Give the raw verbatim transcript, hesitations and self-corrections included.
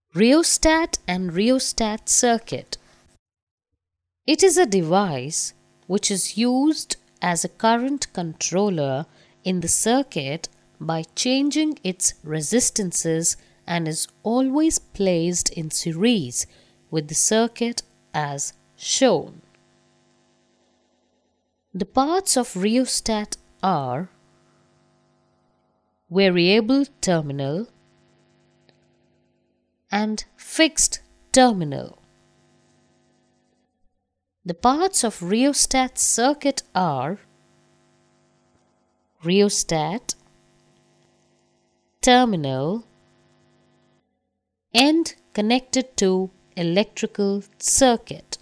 Rheostat and rheostat circuit. It is a device which is used as a current controller in the circuit by changing its resistances and is always placed in series with the circuit as shown. The parts of rheostat are variable terminal and fixed terminal. The parts of rheostat circuit are rheostat, terminal, end connected to electrical circuit.